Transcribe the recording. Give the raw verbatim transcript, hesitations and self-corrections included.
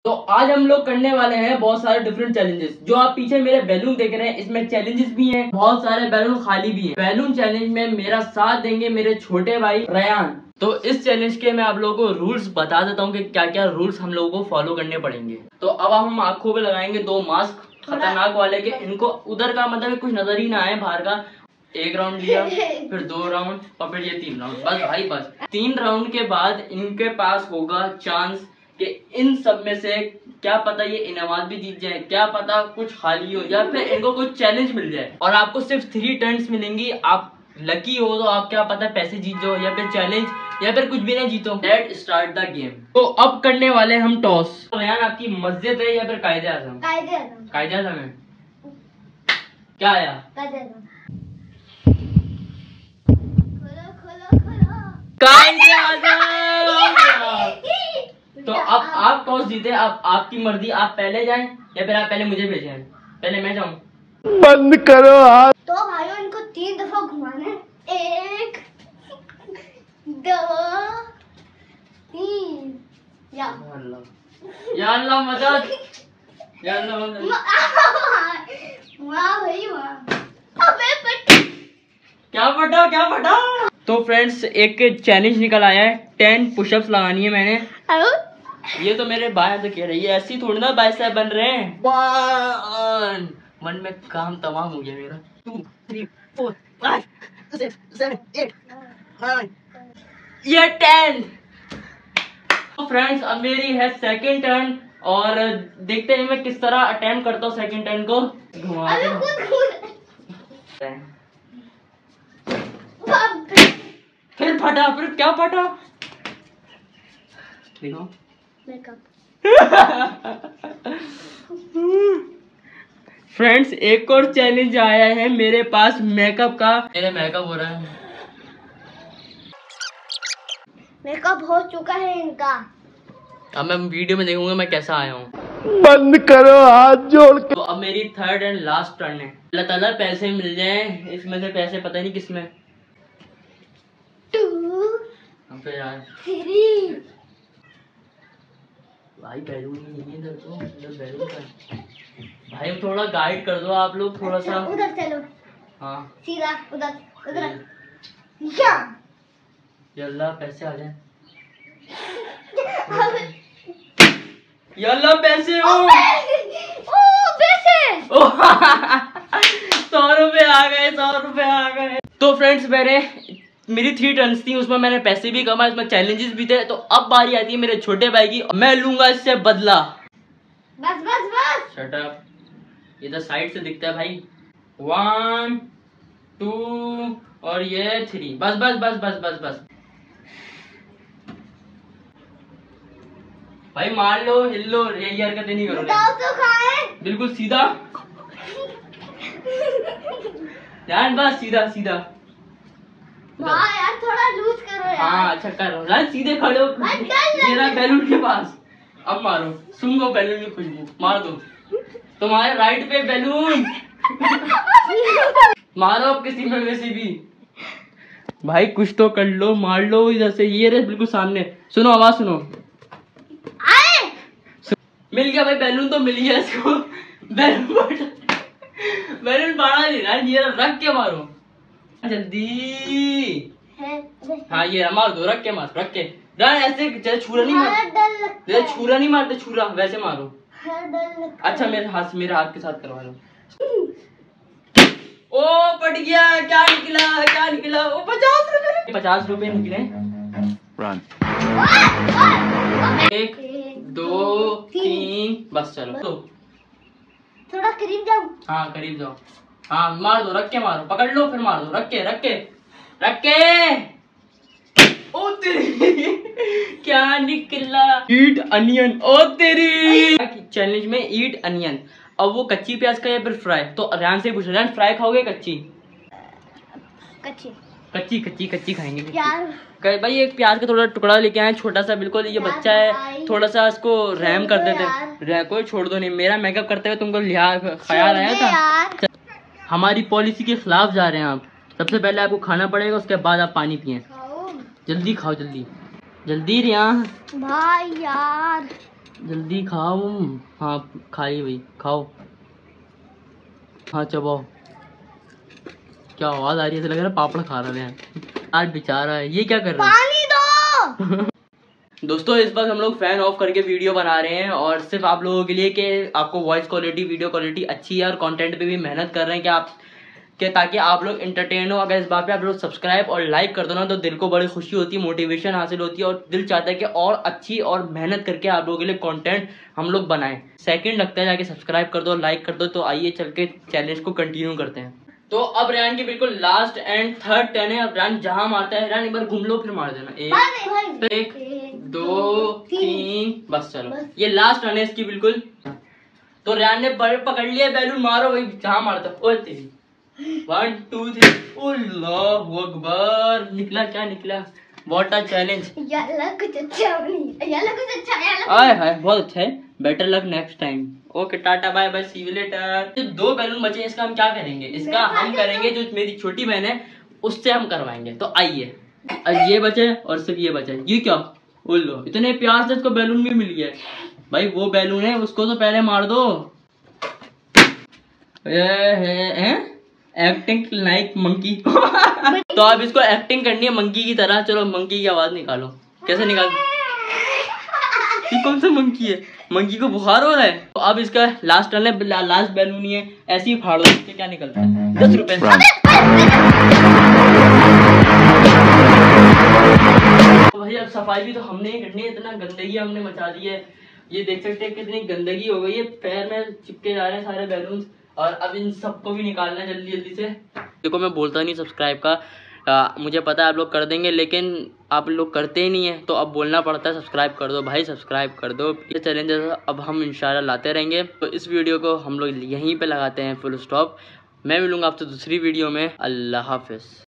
तो आज हम लोग करने वाले हैं बहुत सारे डिफरेंट चैलेंजेस। जो आप पीछे मेरे बैलून देख रहे हैं इसमें चैलेंजेस भी हैं, बहुत सारे बैलून खाली भी हैं। बैलून चैलेंज में मेरा साथ देंगे मेरे छोटे भाई रेयान। तो इस चैलेंज के मैं आप लोगों को रूल्स बता देता हूँ कि क्या क्या रूल्स हम लोगों को फॉलो करने पड़ेंगे। तो अब हम आंखों पे लगाएंगे दो मास्क खतरनाक वाले के, इनको उधर का मतलब कुछ नजर ही ना आए बाहर का। एक राउंड लिया, फिर दो राउंड और फिर ये तीन राउंड, बस भाई बस। तीन राउंड के बाद इनके पास होगा चांस कि इन सब में से क्या पता ये इनामात भी जीत जाए, क्या पता कुछ खाली हो या फिर इनको कुछ चैलेंज मिल जाए। और आपको सिर्फ थ्री टर्न्स मिलेंगी। आप लकी हो तो आप क्या पता पैसे जीत जाओ या फिर चैलेंज या फिर कुछ भी ना जीतो। Let's start the game. तो अब करने वाले हम टॉस। रेयान आपकी मस्जिद है या फिर कायदे आजम? कायदे आजम। कायदे आजम है क्या आया? कायदे आजम। कायदे आजम। तो अब आप टॉस जीते, अब आपकी मर्जी, आप पहले जाएं या फिर आप पहले मुझे भेजें? पहले मैं जाऊं? बंद करो हाथ। तो भाइयों इनको तीन दफा घुमाना है। एक, दो, तीन। या अल्लाह या अल्लाह मदद, या अल्लाह मदद। वाह भाई वाह। अबे पट क्या फटा क्या फटा। तो फ्रेंड्स एक चैलेंज निकल आया है, टेन पुशअप्स लगानी है मैंने। ये तो मेरे भाई तो कह रही है, ऐसी थोड़ी ना बाइसेप बन रहे हैं। वन वन में काम तमाम हो गया मेरा। Two three four five six seven eight nine, ये टेन। तो फ्रेंड्स अब मेरी है सेकंड टर्न और देखते हैं मैं किस तरह अटेम्प्ट करता हूँ सेकंड टर्न को। घुमा फिर फटा, फिर क्या फटा देखो। फ्रेंड्स एक और चैलेंज आया है मेरे पास मेकअप का। मेरे मेकअप हो रहा है, मेकअप हो चुका है इनका। अब मैं वीडियो में देखूंगा मैं कैसा आया हूँ। बंद करो हाथ जोड़ के। तो अब मेरी थर्ड एंड लास्ट टर्न है। अल्लाह ताला पैसे मिल जाए, इसमें से पैसे पता नहीं किसमें। टू यार थ्री। भाई बैलून नहीं इधर तो, इधर बैलून का भाई थोड़ा गाइड कर दो आप लोग थोड़ा सा। उधर चलो। हाँ सीधा उधर उधर। या यल्ला पैसे आ जाए। यल्ला पैसे हो। ओ पैसे। सौ रुपए आ गए, सौ रुपए आ गए। तो फ्रेंड्स मैंने मेरी थ्री टर्न्स थी, उसमें मैंने पैसे भी कमाए, इसमें चैलेंजेस भी थे। तो अब बारी आती है मेरे छोटे भाई की, मैं लूंगा इससे बदला। बस बस बस। शट अप, इधर साइड से दिखता है भाई। वन टू और ये थ्री, बस बस बस बस बस बस भाई मार लो, हिल लो, ये हरकतें नहीं करो। बताओ तो खाए। बिल्कुल सीधा ध्यान, बस सीधा सीधा। हाँ यार थोड़ा लूज करो यार। हाँ अच्छा करो यार, सीधे खड़े हो मेरा बैलून के पास। अब मारो, सुंगो बैलून की खुशबू, मार दो। तुम्हारे राइट पे बैलून मारो अब किसी में वैसे भी। भाई कुछ तो कर लो, मार लो इधर से। ये रे बिल्कुल सामने, सुनो आवाज सुनो। आए मिल गया भाई बैलून, तो मिल गया इसको। बैलून बैलून बाढ़ा नहीं ना, ये रख के मारो जल्दी। हाँ ये मार दो, रख के मार, रख के। ऐसे जैसे छुरा नहीं मारते, जैसे छुरा नहीं मारते, छुरा वैसे मारो। अच्छा मेरे हाथ मेरे हाथ के साथ करवा लो। ओ पट गया, क्या निकला क्या निकला? ओ पचास रुपए, पचास रुपए निकले। एक दो तीन, बस चलो। तो थोड़ा करीब जाओ। हाँ करीब जाओ। हाँ मार दो, रख के मारो, पकड़ लो फिर मार दो, रख के रख के रख के। ओ तेरी क्या निकला? ईट अनियन। ओ तेरी चैलेंज में ईट अनियन। अब वो कच्ची प्याज का या फिर फ्राई? तो रेयान से पूछ, रेयान फ्राई खाओगे कच्ची? कच्ची कच्ची कच्ची कच्ची खाएंगे यार। भाई एक प्याज का थोड़ा टुकड़ा लेके आए, छोटा सा बिल्कुल। ये बच्चा है, थोड़ा सा इसको रहम कर देते। कोई छोड़ दो नहीं, मेरा मेकअप करते हुए तुमको लिहाज ख्याल आया था? हमारी पॉलिसी के खिलाफ जा रहे हैं आप। सबसे पहले आपको खाना पड़ेगा, उसके बाद आप पानी पिए। जल्दी खाओ, जल्दी जल्दी रिया। भाई यार जल्दी खाओ। हाँ खाई भाई, खाओ। हाँ चबाओ। क्या आवाज आ रही है, ऐसा लग रहा है पापड़ खा रहे हैं आज। बेचारा है, ये क्या कर रहा है? पानी दो। दोस्तों इस वक्त हम लोग फैन ऑफ करके वीडियो बना रहे हैं और सिर्फ आप लोगों के लिए कि आपको वॉइस क्वालिटी, वीडियो क्वालिटी अच्छी है और कंटेंट पे भी मेहनत कर रहे हैं कि आप कि ताकि आप लोग इंटरटेन हो। अगर इस बात पे आप लोग सब्सक्राइब और लाइक कर दो ना तो दिल को बड़ी खुशी होती है, मोटिवेशन हासिल होती है और दिल चाहता है कि और अच्छी और मेहनत करके आप लोगों के लिए कंटेंट हम लोग बनाएं। सेकंड लगता है जाके सब्सक्राइब कर दो, लाइक कर दो। तो आइए चल के चैलेंज को कंटिन्यू करते हैं। तो अब रेहान की बिल्कुल लास्ट एंड थर्ड टर्न है। अब रेहान जहां मारता है, रेहान एक बार घूम लो फिर मार देना। एक, भाई, भाई। एक, दो, तीन, बस चलो ये लास्ट रन है इसकी बिल्कुल। तो रेहान ने पकड़ लिया बैलून, मारो भाई जहां मारता। ओए तेरी वन टू थ्री, अल्लाहू अकबर। निकला क्या निकला? What a challenge. याला कुछ अच्छा नहीं, याला कुछ अच्छा है। आय हाय बहुत अच्छा है। Better luck next time. Okay tata bye bye, see you later. जो दो बैलून बचे इसका हम क्या करेंगे? इसका हम करेंगे जो मेरी छोटी बहन है उससे हम करवाएंगे। तो आइए, ये बचे और सिर्फ ये बचे। ये क्या बोलो, इतने प्यार से इसको बैलून भी मिल गया भाई। वो बैलून है उसको तो पहले मार दो। Acting like monkey. तो अब इसको एक्टिंग करनी है मंकी की तरह। चलो मंकी की आवाज निकालो। कैसे निकाल? ये कौन सा मंकी है? मंकी को बुखार हो रहा है। तो अब इसका लास्ट टर्न है, ला, लास्ट बैलून ही है। ऐसे ही फाड़ दो। इससे क्या निकलता है? दस रुपए। तो भाई अब सफाई भी तो हमने ही करनी है। इतना गंदगी हमने मचा दी है। ये देख सकते हैं कितनी गंदगी हो गई है। पैर में चिपके जा रहे हैं सारे बैलून और अब इन सबको भी निकालना है जल्दी जल्दी से। देखो मैं बोलता नहीं सब्सक्राइब का, आ, मुझे पता है आप लोग कर देंगे लेकिन आप लोग करते ही नहीं है। तो अब बोलना पड़ता है सब्सक्राइब कर दो भाई, सब्सक्राइब कर दो। ये चैलेंजेस अब हम इंशाल्लाह लाते रहेंगे। तो इस वीडियो को हम लोग यहीं पे लगाते हैं फुल स्टॉप। मैं मिलूंगा आपसे दूसरी वीडियो में। अल्लाह हाफिज़।